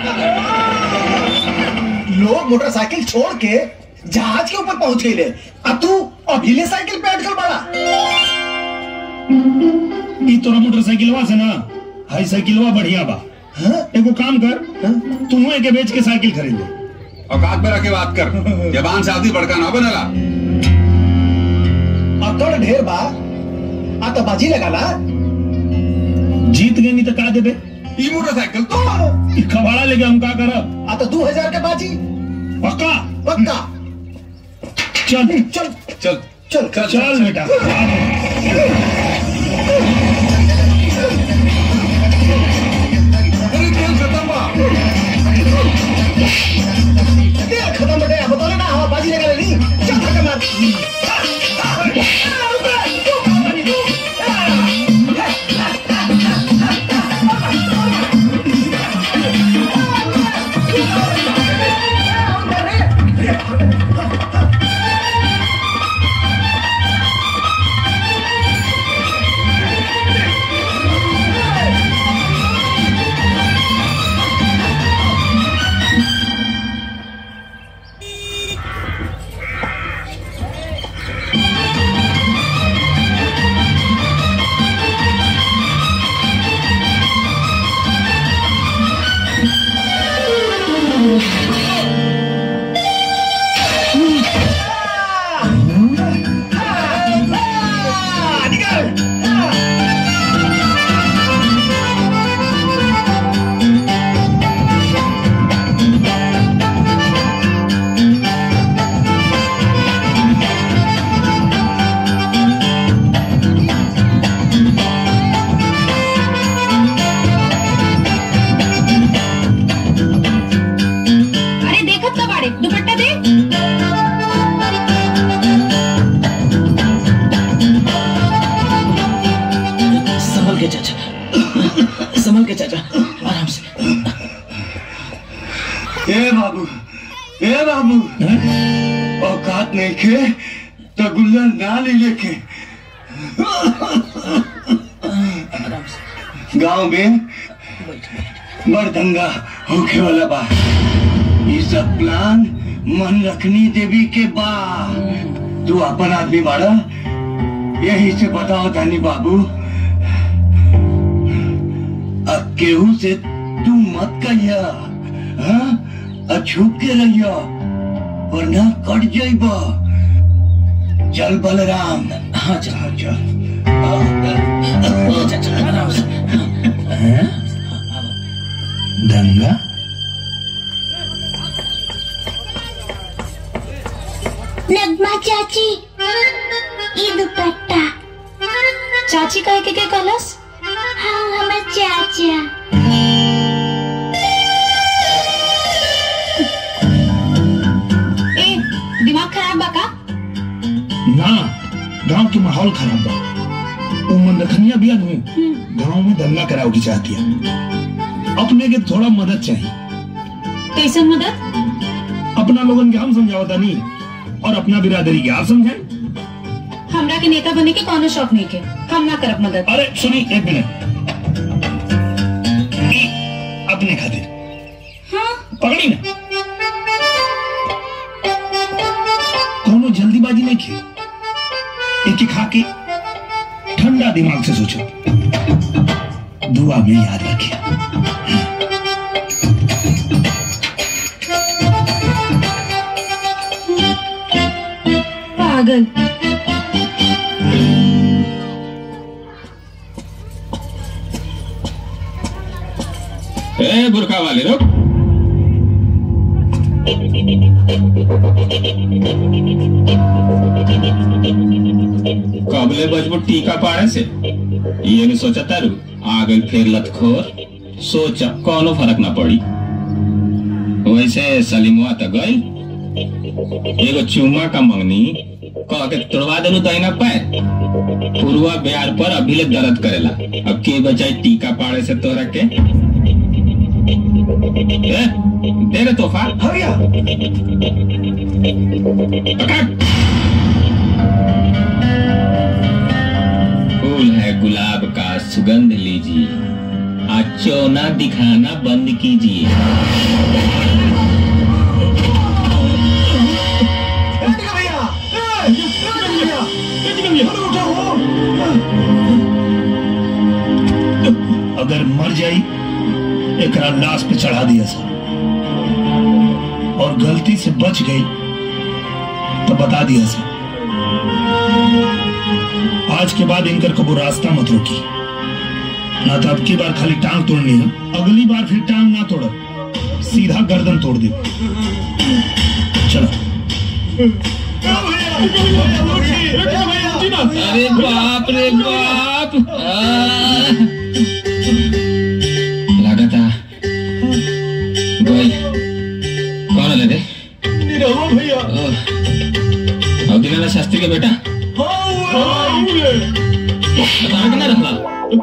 लोग मोटरसाइकिल छोड़ के जहाज के ऊपर पहुंच गए ले, अब तू अभी साइकिल पे अटकल बड़ा। ई तोरा मोटरसाइकिलवा से ना हाई साइकिलवा बढ़िया बा। एगो काम कर, तू एके बेच के साइकिल खरीद ले। औकात पे रख के बात कर, जबान से आदमी बड़का ना बनला। अब तो ढेर बा, आ तो बाजी लगा ला। जीत गए नहीं तो का देबे? ई मोटरसाइकिल तो ई कबाड़ा लेके हम का करब? आ तो 2000 के बाजी पक्का पक्का। चल चल चल चल चल बेटा। तेल खत्म बेटा, बता ना हवा बाजी लगा ले। चल धक्का मार। औकात नहीं खे तो गुल्ला ना ले लेके गांव में बड़ दंगा होके वाला बा। ये सब प्लान मन रखनी देवी के बा। तू अपन आदमी बाड़ा, यही से बताओ धानी बाबू, अब केहू से तू मत कहिया, छुप के रहिया वरना कट जाइबा। चल बलराम। हाँ चल चल। दंगा नगमा चाची, ये दुपट्टा। चाची कहे के कलस? हाँ हमार चाचा। दिमाग खराब बा का? ना, गांव के माहौल खराब बा। वो मंदखनिया भी आदमी गांव में दंगा कराओ की चाहती है। अपने के थोड़ा मदद चाहिए। कैसे मदद? अपना लोगन के हम समझाओ तानी और अपना बिरादरी के आप समझाएं। हमरा के नेता बने के कोनो शौक नहीं के, हम ना करब मदद। अरे सुनी एक मिनट, अपने खातिर हाँ पकड़ी ना, कोनो जल्दीबाजी नहीं की। एक खा के ठंडा दिमाग से सोचो, दुआ में याद रखिए। पागल। ए बुरका वाले रुक। कबले बजबो टीका पाड़े से ये नहीं सोचा तारू, आ गई फिर लतखोर। सोचा कोनो फर्क ना पड़ी। वैसे सलीमुआ तो गई, एगो चुम्मा का मंगनी कह के तोड़वा देलू दाहिना पैर। पुरवा ब्यार पर अभी ले दर्द करेला। अब के बचाई टीका पाड़े से तोरा के? दे रे तोहफा। हरिया फूल है गुलाब का, सुगंध लीजिए, चोना दिखाना बंद कीजिए। अगर मर जाई एकरा लाश पे चढ़ा दिया सा और गलती से बच गई तो बता दिया सा। आज के बाद इनकर कबू रास्ता मत रोकी, ना तो अब की बार खाली टांग तोड़नी है, अगली बार फिर टांग ना तोड़, सीधा गर्दन तोड़ दे। चलो। अरे बाप रे बाप, लागता गोल कौन है रे? भैया अब दीनानाथ शास्त्री के बेटा बता के ना रखला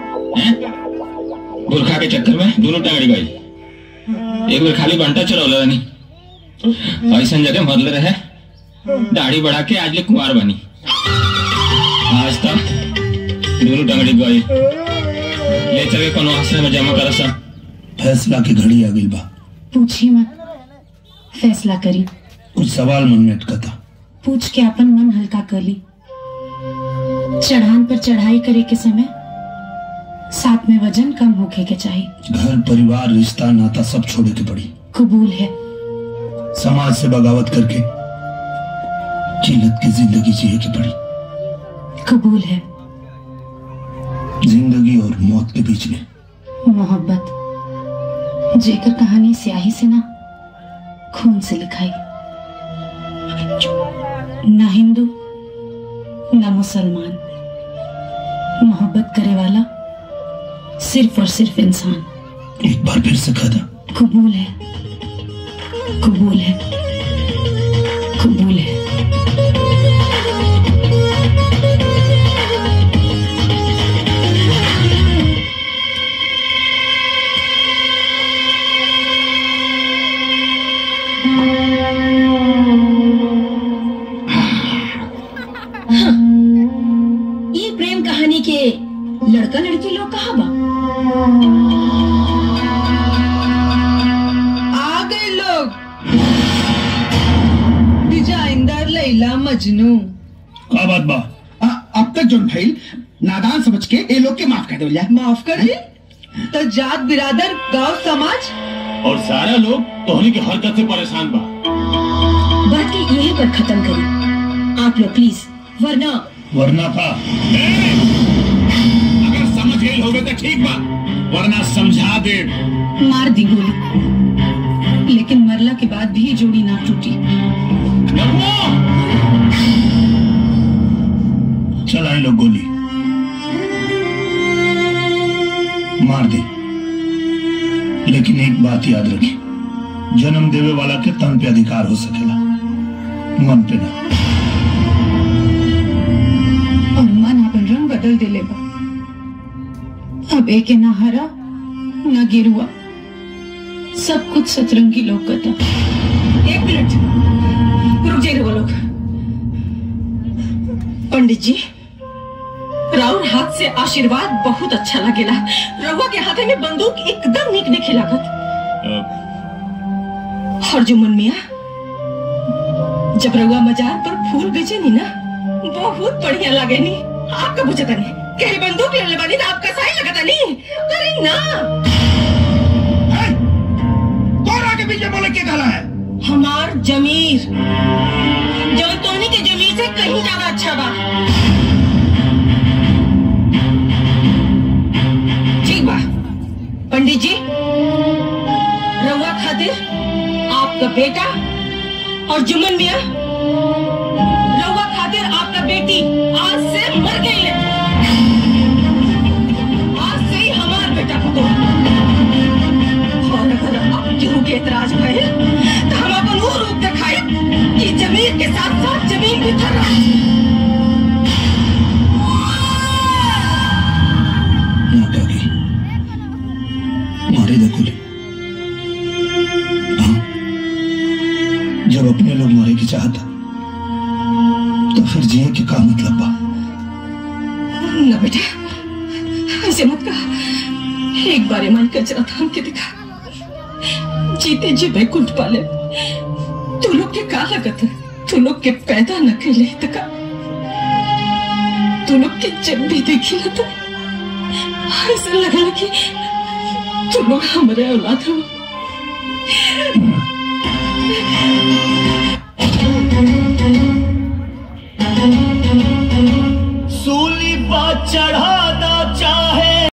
बुरखा के चक्कर में दोनों टांगड़ी गई। एक बार खाली बंटा चढ़ौला नहीं, ऐसा जगह मरले रहे, दाढ़ी बढ़ा के आज ले कुंवार बनी। आज तक दोनों टांगड़ी गई, ले चल के कोनो आश्रम में जमा करा सा। फैसला की घड़ी आ गई बा। पूछी मत, फैसला करी। कुछ सवाल मन में अटकता, पूछ के अपन मन हल्का कर ली। चढ़ान पर चढ़ाई करे के समय साथ में वजन कम होके के चाहिए। घर परिवार रिश्ता नाता सब छोड़े के पड़ी। कबूल है। समाज से बगावत करके जिल्लत की जिंदगी जिए की पड़ी। कबूल है। जिंदगी और मौत के बीच में मोहब्बत जेकर कहानी स्याही से ना खून से लिखाई, ना हिंदू ना मुसलमान, मोहब्बत करे वाला सिर्फ और सिर्फ इंसान। एक बार फिर से कहा था। कबूल है, कबूल है, कबूल है। ये प्रेम कहानी के लड़का लड़की लोग कहाँ बा? आ गए लोग। डिजाइनदार लैला मजनू। का बात बा? अब तक जो भइल नादान समझ के ए लोग के माफ कर दो। माफ कर दी तो जात बिरादर गांव समाज और सारा लोग तोहनी की हरकत से परेशान बा। बात के यहीं पर खत्म करी आप लोग प्लीज, वरना था अगर समझ गए होगे तो ठीक बा, वरना समझा दे। मार दी गोली, लेकिन मरला के बाद भी जोड़ी ना टूटी। चलाए लोग गोली, मार दे, लेकिन एक बात याद रखी, जन्म देवे वाला के तन पे अधिकार हो सकेला, मन पे ना। और मन अपन रंग बदल दे लेगा। अब एक ना हरा ना गिरुआ, सब कुछ सतरंगी लौकता। एक मिनट रुक जाइए वो लोग। पंडित जी, राउर हाथ से आशीर्वाद बहुत अच्छा लगेला। रउआ के हाथे में बंदूक एकदम निक नहीं लागत। और जुम्मन मिया, जब रउआ मजार पर फूल बेचे नी ना, बहुत बढ़िया लगे नी। आपका बुझता नहीं कहीं बंदूक ले ले बानी ना, आपका सही लगता नहीं। अरे ना, कौन आगे पीछे बोले के गाला है? हमार जमीर जो तोनी के जमीर से कहीं ज्यादा अच्छा बा। ठीक बा पंडित जी, रउआ खातिर आपका बेटा और जुम्मन मिया, रउआ खातिर आपका बेटी आज से मर गई है। आज से ही हमार बेटा को और अगर आप केहू के एतराज भइल तो हम अपन वो रूप दिखाई कि जमीन के साथ साथ जमीन भी थर्रा। मारे दे गोली। हाँ, जब अपने लोग मारे की चाहता तो फिर जिए के का मतलब बा? न बेटा, ऐसे मत कहा। एक बार ईमान कचरा थाम के दिखा। जीते जी बैकुंठ पाले तू लोग के का लगत है? तू लोग के पैदा न कैले तका तू लोग के जब भी देखी ना तो ऐसा लगा कि तू लोग हमारे औलाद हो।